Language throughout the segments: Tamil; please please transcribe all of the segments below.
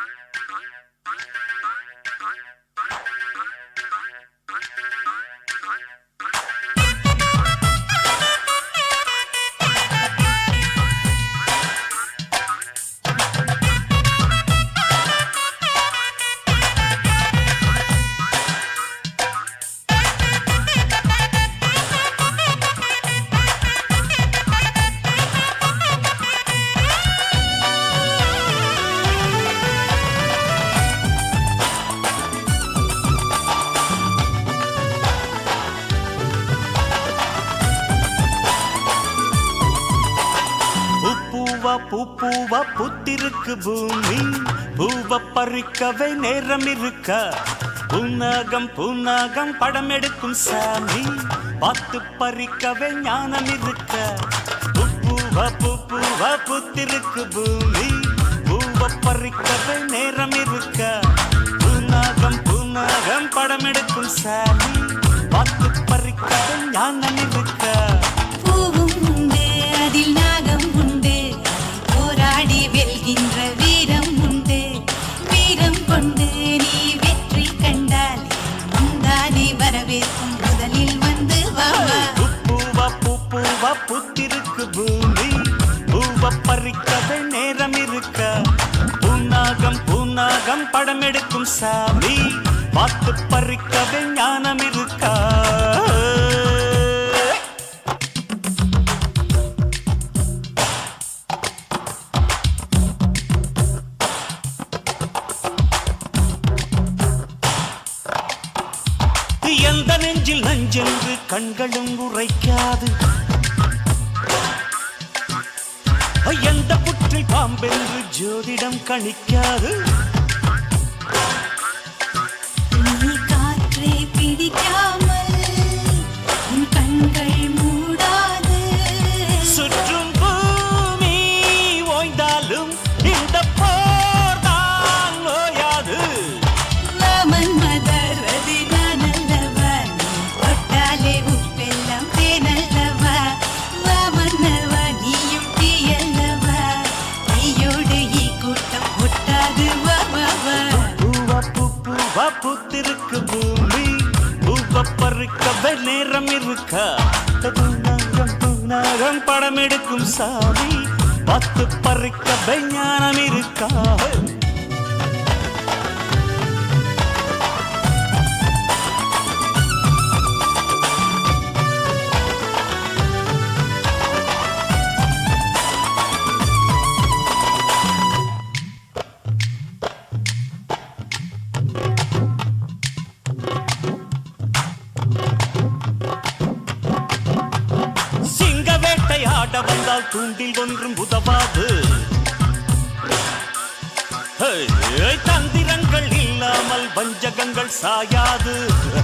பூவா புத்திருக்கு பூமி பூவ பறிக்கவே நேரம் இருக்கா பூநாகம் படம் எடுக்கும் சாமி பார்த்து பறிக்கவே ஞானம் இருக்கா பூவா புத்திருக்கு பூமி பூவ பறிக்கவே நேரம் இருக்கா பூநாகம் படம் எடுக்கும் சாமி பார்த்து பறிக்கவே ஞானம் இருக்கா பூவும் உண்டு அதில் நாகம் உண்டு போராடி வெல்கின்ற வீரம் உண்டு வீரம் கொண்டு நீ வெற்றி கண்டால் முந்தானே வரவேற்கும் முதலில் வந்து பூவா புத்திருக்கு பூமி பூவ பறிக்கவே நேரம் இருக்கா பூநாகம் படம் எடுக்கும் சாமி பார்த்து பறிக்கவே ஞானம் இருக்கா எந்த நெஞ்சில் நஞ்சென்று கண்களும் உரைக்காது எந்த புற்றில் பாம்பென்று ஜோதிடம் கணிக்காது நீ காற்றே பிடிக்காமல் உன் கண்கள் மூடாது சுற்றும் பூமி ஓய்ந்தாலும் இந்த போர் தான் ஓயாது வாமன் மதரதி நானல்லவா தொட்டாலே உப்பெல்லாம் தேனல்லவா வாமன்னவா நீயும் தீயல்லவா நீயோடு ஈ கூட்டம் ஒட்டாது பூவா புத்திருக்கு பூமி பூவ பறிக்கவே நேரம் இருக்கா பூநாகம் படம் எடுக்கும் சாமி பார்த்து பறிக்கவே ஞானம் இருக்கா ஆட வந்தால் தூண்டில் ஒன்றும் உதவாது தந்திரங்கள் இல்லாமல் வஞ்சகங்கள் சாயாது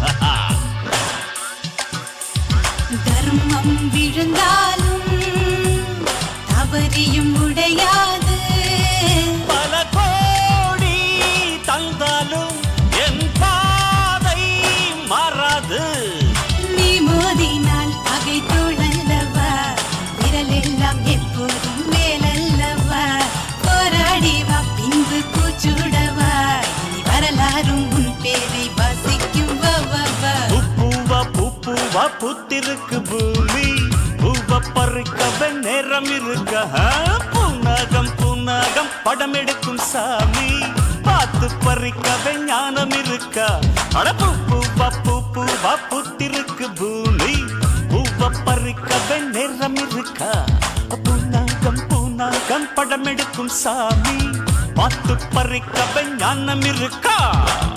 தர்மம் விழுந்தாலும் தவறியும் உடையாது பல கோடி தந்தாலும் என் பாதை மாறாது நீ மோதினால் பகை தோழல்லவா விரலெல்லாம் எப்போதும் மேலல்லவா போராடி வா பின்பு கூச்சுடவா இனி வரலாறும் உன் பேரை வாசிக்கும் பூவா புத்திருக்கு பூமி பூவ பறிக்கவே நேரம் இருக்கா பூநாகம் படம் எடுக்கும் சாமி பார்த்து பறிக்கவே ஞானம் இருக்கா அட பூவா புத்திருக்கு பூமி பூவ பறிக்கவே நேரம் இருக்கா பூநாகம் படம் எடுக்கும் சாமி பார்த்து பறிக்கவே ஞானம் இருக்கா